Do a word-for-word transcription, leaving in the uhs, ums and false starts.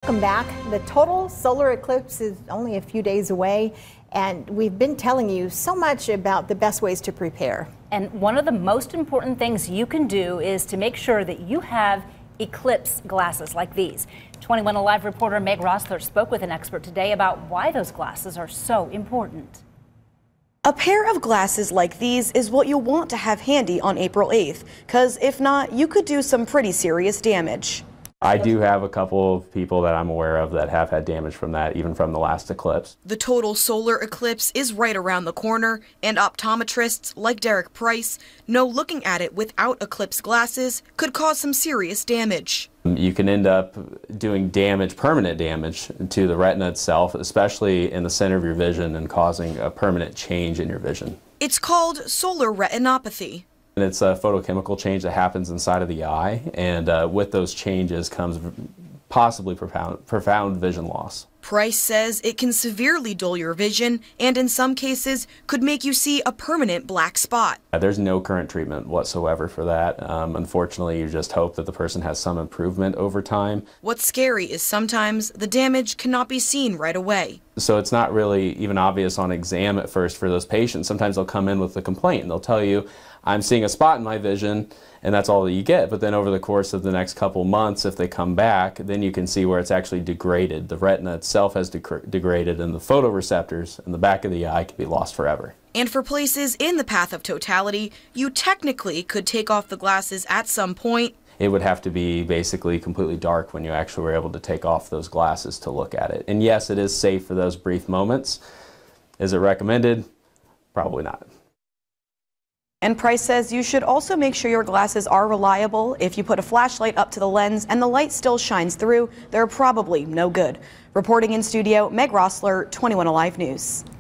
Welcome back. The total solar eclipse is only a few days away, and we've been telling you so much about the best ways to prepare. And one of the most important things you can do is to make sure that you have eclipse glasses like these. twenty-one Alive reporter Meg Rossler spoke with an expert today about why those glasses are so important. A pair of glasses like these is what you'll want to have handy on April eighth, because if not, you could do some pretty serious damage. I do have a couple of people that I'm aware of that have had damage from that, even from the last eclipse. The total solar eclipse is right around the corner, and optometrists like Derek Price know looking at it without eclipse glasses could cause some serious damage. You can end up doing damage, permanent damage, to the retina itself, especially in the center of your vision, and causing a permanent change in your vision. It's called solar retinopathy. And it's a photochemical change that happens inside of the eye, and uh, with those changes comes possibly profound, profound vision loss. Price says it can severely dull your vision and in some cases could make you see a permanent black spot. Uh, there's no current treatment whatsoever for that. Um, unfortunately, you just hope that the person has some improvement over time. What's scary is sometimes the damage cannot be seen right away. So it's not really even obvious on exam at first for those patients. Sometimes they'll come in with a complaint and they'll tell you, I'm seeing a spot in my vision, and that's all that you get. But then over the course of the next couple months, if they come back, then you can see where it's actually degraded. The retina itself has de degraded, and the photoreceptors in the back of the eye can be lost forever. And for places in the path of totality, you technically could take off the glasses at some point. It would have to be basically completely dark when you actually were able to take off those glasses to look at it. And yes, it is safe for those brief moments. Is it recommended? Probably not. And Price says you should also make sure your glasses are reliable. If you put a flashlight up to the lens and the light still shines through, they're probably no good. Reporting in studio, Meg Rossler, twenty-one Alive News.